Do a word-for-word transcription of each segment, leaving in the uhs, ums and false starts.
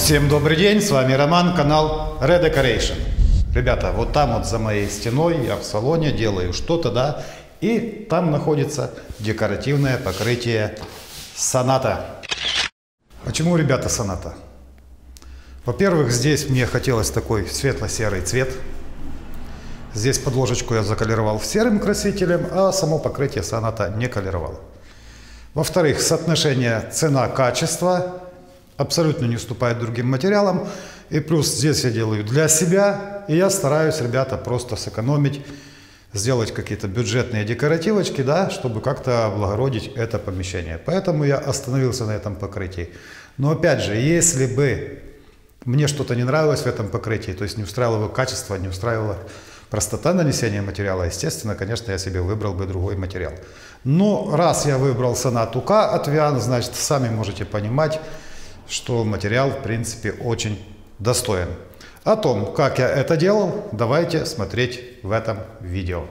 Всем добрый день, с вами Роман, канал Redecoration. Ребята, вот там вот за моей стеной я в салоне делаю что-то, да, и там находится декоративное покрытие Sonata. Почему, ребята, Sonata? Во-первых, здесь мне хотелось такой светло-серый цвет. Здесь подложечку я заколеровал серым красителем, а само покрытие Sonata не колеровал. Во-вторых, соотношение цена-качество абсолютно не уступает другим материалам. И плюс здесь я делаю для себя. И я стараюсь, ребята, просто сэкономить, сделать какие-то бюджетные декоративочки, да, чтобы как-то облагородить это помещение. Поэтому я остановился на этом покрытии. Но опять же, если бы мне что-то не нравилось в этом покрытии, то есть не устраивало его качество, не устраивала простота нанесения материала, естественно, конечно, я себе выбрал бы другой материал. Но раз я выбрал Sonata K от Vian, значит, сами можете понимать, что материал, в принципе, очень достоин. О том, как я это делал, давайте смотреть в этом видео.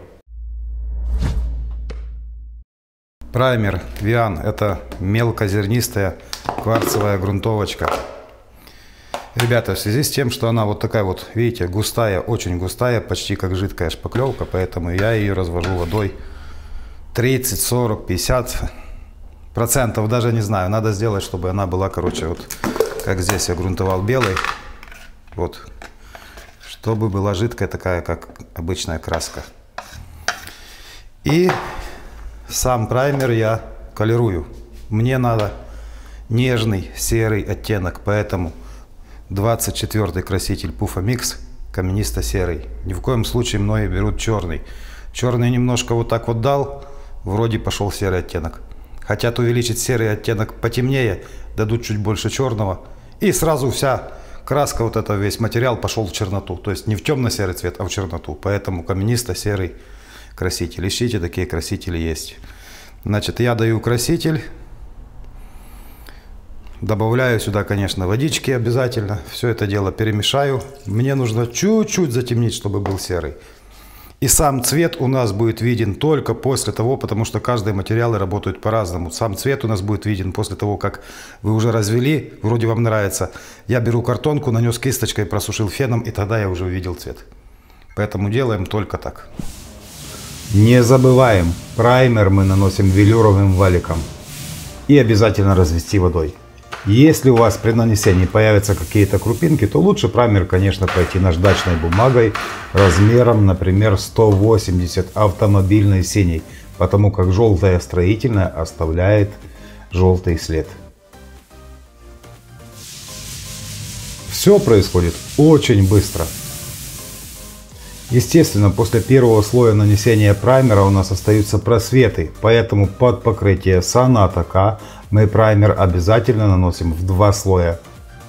Праймер Vian — это мелкозернистая кварцевая грунтовочка. Ребята, в связи с тем, что она вот такая вот, видите, густая, очень густая, почти как жидкая шпаклевка, поэтому я ее развожу водой тридцать, сорок, пятьдесят процентов, даже не знаю. Надо сделать, чтобы она была, короче, вот как здесь я грунтовал белой, вот, чтобы была жидкая такая, как обычная краска. И сам праймер я колерую. Мне надо нежный серый оттенок, поэтому двадцать четвёртый краситель Puffa Mix каменисто-серый. Ни в коем случае многие берут черный. Черный немножко вот так вот дал, вроде пошел серый оттенок. Хотят увеличить серый оттенок потемнее, дадут чуть больше черного, и сразу вся краска, вот это весь материал пошел в черноту. То есть не в темно-серый цвет, а в черноту. Поэтому каменисто-серый краситель. Ищите, такие красители есть. Значит, я даю краситель. Добавляю сюда, конечно, водички обязательно. Все это дело перемешаю. Мне нужно чуть-чуть затемнить, чтобы был серый. И сам цвет у нас будет виден только после того, потому что каждые материалы работают по-разному. Сам цвет у нас будет виден после того, как вы уже развели, вроде вам нравится. Я беру картонку, нанес кисточкой, просушил феном, и тогда я уже увидел цвет. Поэтому делаем только так. Не забываем, праймер мы наносим велюровым валиком. И обязательно развести водой. Если у вас при нанесении появятся какие-то крупинки, то лучше праймер, конечно, пройти наждачной бумагой размером, например, сто восемьдесят автомобильной синей, потому как желтая строительная оставляет желтый след. Все происходит очень быстро. Естественно, после первого слоя нанесения праймера у нас остаются просветы, поэтому под покрытие Sonata K мы праймер обязательно наносим в два слоя.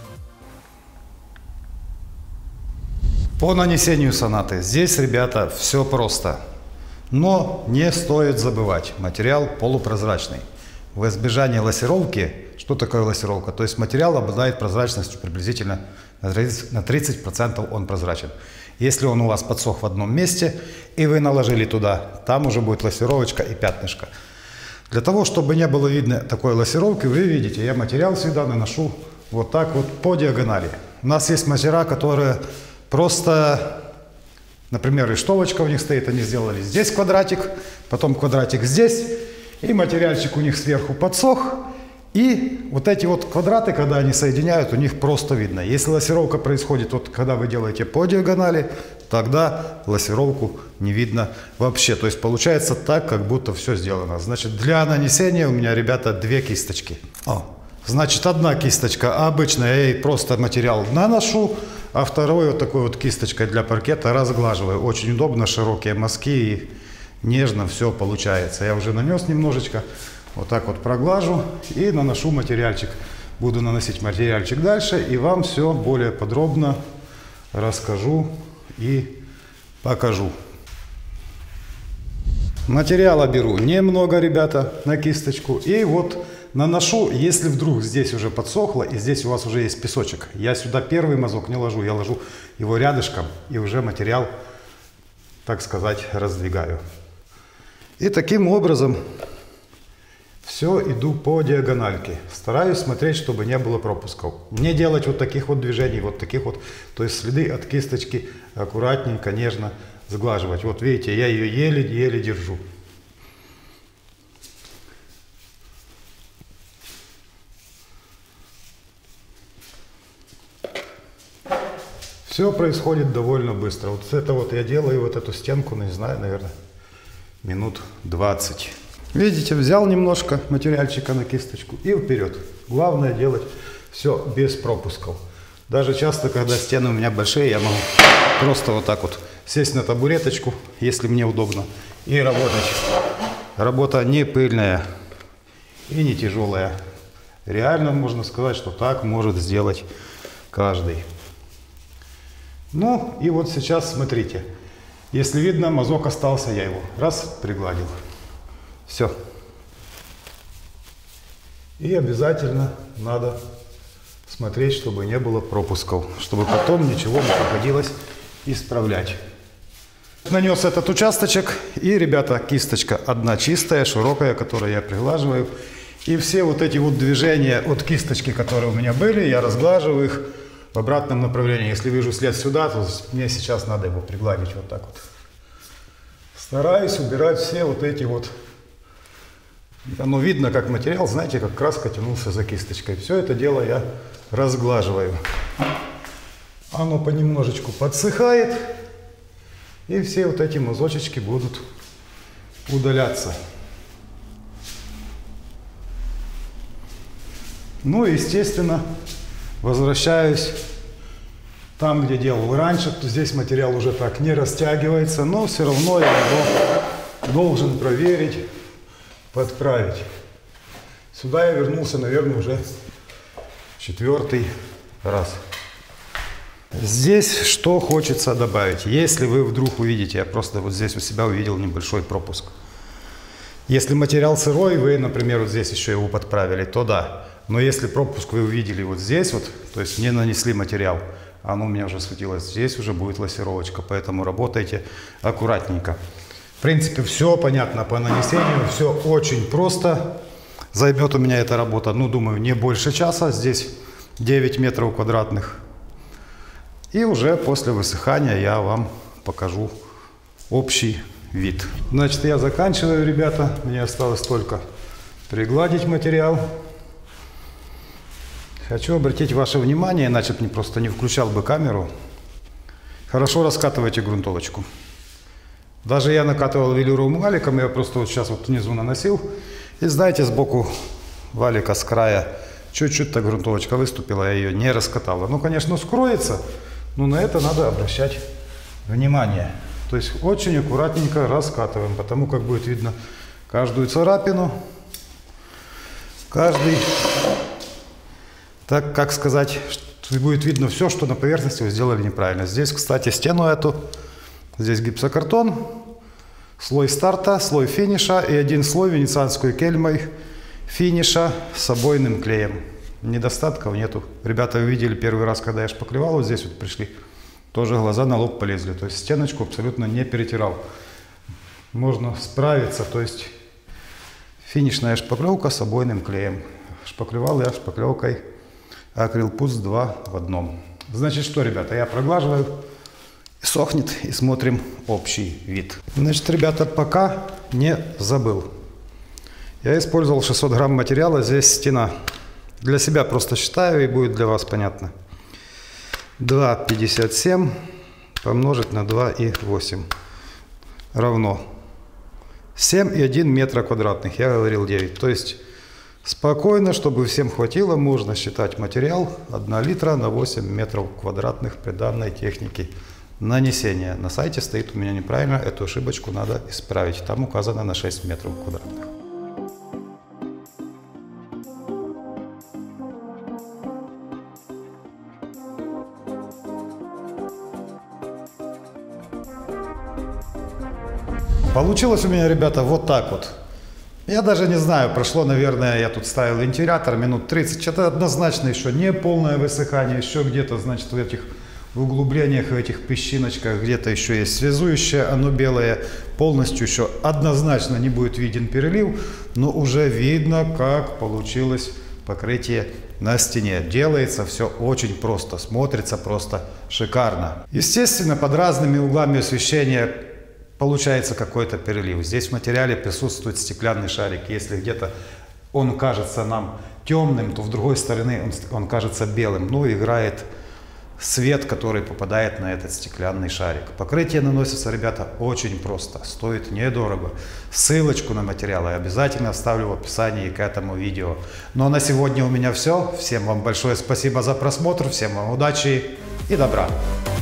По нанесению Sonata здесь, ребята, все просто. Но не стоит забывать, материал полупрозрачный. В избежание лассировки, что такое лассировка? То есть материал обладает прозрачностью приблизительно на тридцать процентов он прозрачен. Если он у вас подсох в одном месте и вы наложили туда, там уже будет лассировочка и пятнышко. Для того, чтобы не было видно такой лассировки, вы видите, я материал всегда наношу вот так вот по диагонали. У нас есть мастера, которые просто, например, рештовочка у них стоит, они сделали здесь квадратик, потом квадратик здесь, и материальчик у них сверху подсох. И вот эти вот квадраты, когда они соединяют, у них просто видно. Если лассировка происходит, вот когда вы делаете по диагонали, тогда лассировку не видно вообще. То есть получается так, как будто все сделано. Значит, для нанесения у меня, ребята, две кисточки. О, значит, одна кисточка, а обычно я ей просто материал наношу, а второй вот такой вот кисточкой для паркета разглаживаю. Очень удобно, широкие мазки, и нежно все получается. Я уже нанес немножечко. Вот так вот проглажу и наношу материальчик. Буду наносить материальчик дальше и вам все более подробно расскажу и покажу. Материала беру немного, ребята, на кисточку. И вот наношу, если вдруг здесь уже подсохло и здесь у вас уже есть песочек. Я сюда первый мазок не ложу, я ложу его рядышком и уже материал, так сказать, раздвигаю. И таким образом все иду по диагональке. Стараюсь смотреть, чтобы не было пропусков. Не делать вот таких вот движений, вот таких вот. То есть следы от кисточки аккуратненько, нежно сглаживать. Вот видите, я ее еле-еле держу. Все происходит довольно быстро. Вот это вот я делаю, вот эту стенку, ну, не знаю, наверное, минут двадцать. Видите, взял немножко материальчика на кисточку и вперед. Главное делать все без пропусков. Даже часто, когда стены у меня большие, я могу просто вот так вот сесть на табуреточку, если мне удобно, и работать. Работа не пыльная и не тяжелая. Реально можно сказать, что так может сделать каждый. Ну и вот сейчас смотрите. Если видно, мазок остался, я его раз пригладил. Все. И обязательно надо смотреть, чтобы не было пропусков, чтобы потом ничего не приходилось исправлять. Нанес этот участочек, и, ребята, кисточка одна чистая, широкая, которую я приглаживаю. И все вот эти вот движения от кисточки, которые у меня были, я разглаживаю их в обратном направлении. Если вижу след сюда, то мне сейчас надо его пригладить вот так вот. Стараюсь убирать все вот эти вот. Оно видно, как материал, знаете, как краска тянулся за кисточкой. Все это дело я разглаживаю. Оно понемножечку подсыхает, и все вот эти мазочечки будут удаляться. Ну и, естественно, возвращаюсь там, где делал раньше. Здесь материал уже так не растягивается, но все равно я его должен проверить, подправить. Сюда я вернулся, наверное, уже четвертый раз. Здесь что хочется добавить. Если вы вдруг увидите, я просто вот здесь у себя увидел небольшой пропуск. Если материал сырой, вы, например, вот здесь еще его подправили, то да. Но если пропуск вы увидели вот здесь вот, то есть не нанесли материал, оно у меня уже светилось, здесь уже будет лассировочка, поэтому работайте аккуратненько. В принципе, все понятно по нанесению, все очень просто. Займет у меня эта работа, ну, думаю, не больше часа. Здесь девять метров квадратных. И уже после высыхания я вам покажу общий вид. Значит, я заканчиваю, ребята. Мне осталось только пригладить материал. Хочу обратить ваше внимание, иначе бы просто не включал бы камеру. Хорошо раскатывайте грунтовочку. Даже я накатывал велюровым валиком, я просто вот сейчас вот внизу наносил. И знаете, сбоку валика с края чуть-чуть так грунтовочка выступила, я ее не раскатала. Ну, конечно, скроется, но на это надо обращать внимание. То есть очень аккуратненько раскатываем, потому как будет видно каждую царапину, каждый, так как сказать, будет видно все, что на поверхности вы сделали неправильно. Здесь, кстати, стену эту, здесь гипсокартон, слой старта, слой финиша и один слой венецианской кельмой финиша с обойным клеем. Недостатков нету. Ребята видели первый раз, когда я шпаклевал, вот здесь вот пришли, тоже глаза на лоб полезли. То есть стеночку абсолютно не перетирал. Можно справиться, то есть финишная шпаклевка с обойным клеем. Шпаклевал я шпаклевкой Акрилпуц два в одном. Значит, что, ребята, я проглаживаю, сохнет, и смотрим общий вид. Значит, ребята, пока не забыл. Я использовал шестьсот грамм материала, здесь стена. Для себя просто считаю, и будет для вас понятно. два пятьдесят семь помножить на два и восемь равно семь и один метра квадратных. Я говорил девять. То есть спокойно, чтобы всем хватило, можно считать материал один литра на восемь метров квадратных при данной технике нанесения. На сайте стоит у меня неправильно, эту ошибочку надо исправить. Там указано на шесть метров квадратных. Получилось у меня, ребята, вот так вот. Я даже не знаю, прошло, наверное, я тут ставил вентилятор минут тридцать. Это однозначно еще не полное высыхание, еще где-то, значит, в этих В углублениях, в этих песчиночках где-то еще есть связующее, оно белое. Полностью еще однозначно не будет виден перелив, но уже видно, как получилось покрытие на стене. Делается все очень просто, смотрится просто шикарно. Естественно, под разными углами освещения получается какой-то перелив. Здесь в материале присутствует стеклянный шарик. Если где-то он кажется нам темным, то в другой стороне он, он кажется белым. Ну, играет свет, который попадает на этот стеклянный шарик. Покрытие наносится, ребята, очень просто, стоит недорого. Ссылочку на материалы обязательно оставлю в описании к этому видео. Ну а на сегодня у меня все. Всем вам большое спасибо за просмотр, всем вам удачи и добра.